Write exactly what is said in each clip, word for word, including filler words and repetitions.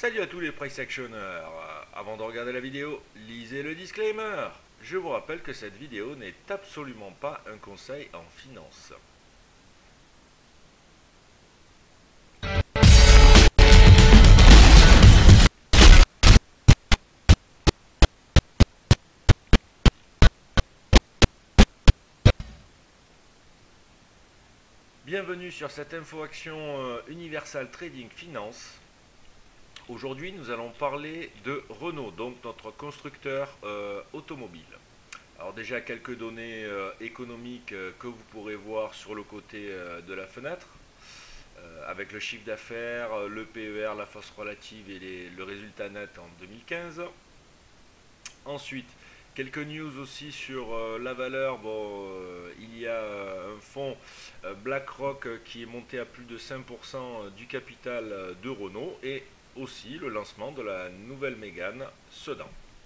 Salut à tous les price actionneurs. Avant de regarder la vidéo, lisez le disclaimer. Je vous rappelle que cette vidéo n'est absolument pas un conseil en finance. Bienvenue sur cette info action euh, Universal Trading Finance. Aujourd'hui, nous allons parler de Renault, donc notre constructeur euh, automobile. Alors déjà, quelques données euh, économiques euh, que vous pourrez voir sur le côté euh, de la fenêtre, euh, avec le chiffre d'affaires, euh, le P E R, la force relative et les, le résultat net en deux mille quinze. Ensuite, quelques news aussi sur euh, la valeur. Bon, euh, il y a euh, un fonds euh, BlackRock euh, qui est monté à plus de cinq pour cent du capital euh, de Renault et aussi le lancement de la nouvelle Mégane Sedan.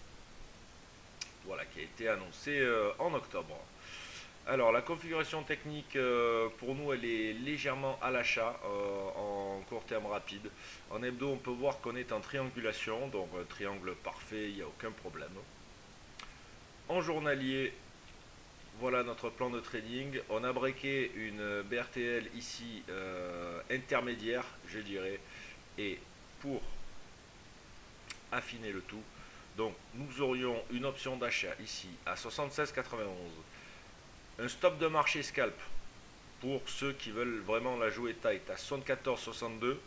Voilà, qui a été annoncé euh, en octobre. Alors, la configuration technique, euh, pour nous, elle est légèrement à l'achat euh, en court terme rapide. En hebdo, on peut voir qu'on est en triangulation, donc un triangle parfait, il n'y a aucun problème. En journalier, voilà notre plan de trading. On a breaké une B R T L ici, euh, intermédiaire, je dirais, et pour affiner le tout, donc nous aurions une option d'achat ici à soixante-seize quatre-vingt-onze, un stop de marché scalp pour ceux qui veulent vraiment la jouer tight à soixante-quatorze soixante-deux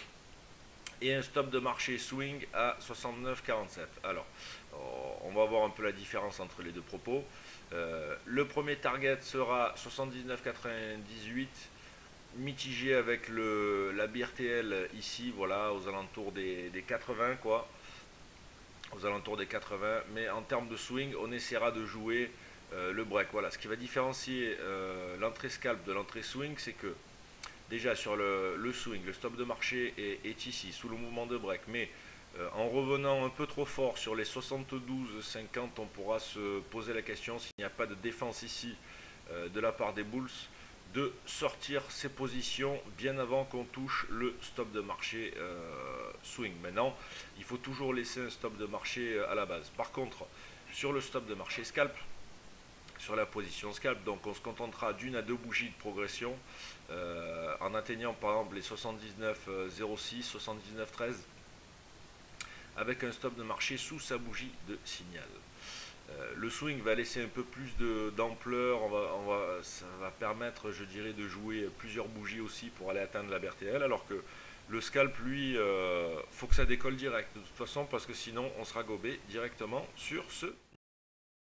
et un stop de marché swing à soixante-neuf quarante-sept. Alors on va voir un peu la différence entre les deux propos. Euh, le premier target sera soixante-dix-neuf quatre-vingt-dix-huit, mitigé avec le, la B R T L ici, voilà, aux alentours des, des quatre-vingts, quoi. Aux alentours des quatre-vingts, mais en termes de swing, on essaiera de jouer euh, le break. Voilà, ce qui va différencier euh, l'entrée scalp de l'entrée swing, c'est que déjà sur le, le swing, le stop de marché est, est ici, sous le mouvement de break, mais euh, en revenant un peu trop fort sur les soixante-douze cinquante, on pourra se poser la question, s'il n'y a pas de défense ici euh, de la part des bulls, de sortir ses positions bien avant qu'on touche le stop de marché euh, swing. Maintenant, il faut toujours laisser un stop de marché à la base. Par contre, sur le stop de marché scalp, sur la position scalp, donc on se contentera d'une à deux bougies de progression euh, en atteignant par exemple les soixante-dix-neuf zéro six, soixante-dix-neuf treize avec un stop de marché sous sa bougie de signal. Euh, le swing va laisser un peu plus d'ampleur, on va, on va, ça va permettre, je dirais, de jouer plusieurs bougies aussi pour aller atteindre la B R T L, alors que le scalp, lui, euh, faut que ça décolle direct de toute façon, parce que sinon on sera gobé directement sur ce